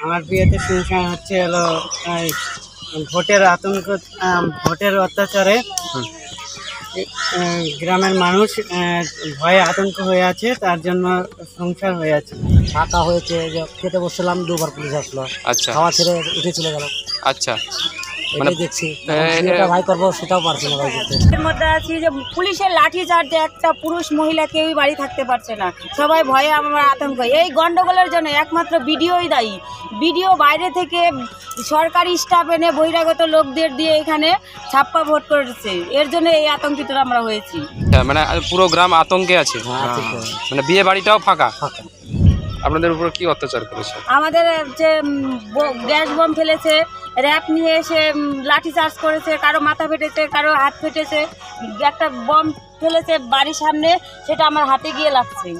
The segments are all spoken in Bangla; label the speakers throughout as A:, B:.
A: আমার বিয়েতে সমস্যা হচ্ছে হলো ভোটের আতঙ্ক, ভোটের অত্যাচারে গ্রামের মানুষ ভয়ে আতঙ্ক হয়ে আছে, তার জন্য সংসার হয়ে আছে।
B: ফাঁকা হয়েছে, যে খেতে বসছিলাম, দুবার পুলিশ আসলো।
C: আচ্ছা
B: খাওয়া ছেড়ে উঠে চলে গেল।
C: আচ্ছা,
B: এটাই দেখছি, যেটা ভাই করবো সেটাও পারছি না ভাই করতে।
D: এর মধ্যে আছি যে পুলিশের লাঠি চার্জে একটা পুরুষ মহিলা কেউই বাড়ি থাকতে পারছে না, সবাই ভয়ে আমার আতঙ্ক। এই গন্ডগোলের জন্য একমাত্র বিডিওই দায়ী। বিডিও বাইরে থেকে সরকারি স্টাফ এনে বহিরাগত লোকদের দিয়ে এখানে ছাপ্পা ভোট করেছে, এর জন্য এই আতঙ্কিত আমরা হয়েছি।
C: মানে পুরো গ্রাম আতঙ্কে আছে। মানে বিয়ে বাড়িটাও ফাঁকা। আপনাদের উপর কি অত্যাচার করেছে?
D: আমাদের যে গ্যাস বম ফেলেছে, র্যাপ নিয়ে এসে লাঠি চার্জ করেছে, কারো মাথা ফেটেছে, কারো হাত ফেটেছে। একটা বম ফেলেছে বাড়ির সামনে, সেটা আমার হাতে গিয়ে লাগছে।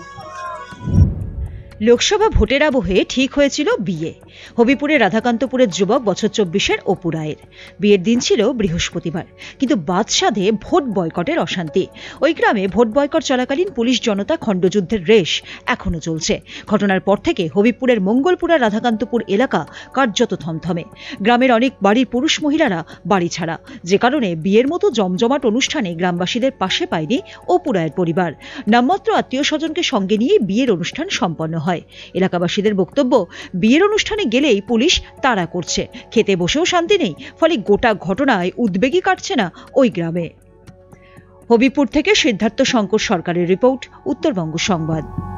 E: লোকসভা ভোটের আবহে ঠিক হয়েছিল বিয়ে। হবিপুরের রাধাকান্তপুরের যুবক বছর 24-এর অপু রায়ের বিয়ের দিন ছিল বৃহস্পতিবার, কিন্তু বাদশাধে ভোট বয়কটের অশান্তি। ওই গ্রামে ভোট বয়কট চলাকালীন পুলিশ জনতা খণ্ডযুদ্ধের রেশ এখনো চলছে। ঘটনার পর থেকে হবিপুরের মঙ্গলপুরা রাধাকান্তপুর এলাকা কার্যত থমথমে। গ্রামের অনেক বাড়ির পুরুষ মহিলারা বাড়ি ছাড়া, যে কারণে বিয়ের মতো জমজমাট অনুষ্ঠানে গ্রামবাসীদের পাশে পায়নি অপু রায়ের পরিবার। নামমাত্র আত্মীয় স্বজনকে সঙ্গে নিয়ে বিয়ের অনুষ্ঠান সম্পন্ন হয়। এলাকাবাসীদের বক্তব্য, বিয়ের অনুষ্ঠানে গেলেই পুলিশ তাড়া করছে, খেতে বসেও শান্তি নেই, ফলে গোটা ঘটনায় উদ্বেগই কাটছে না ওই গ্রামে। হবিপুর থেকে সিদ্ধার্থ শঙ্কর সরকারের রিপোর্ট, উত্তরবঙ্গ সংবাদ।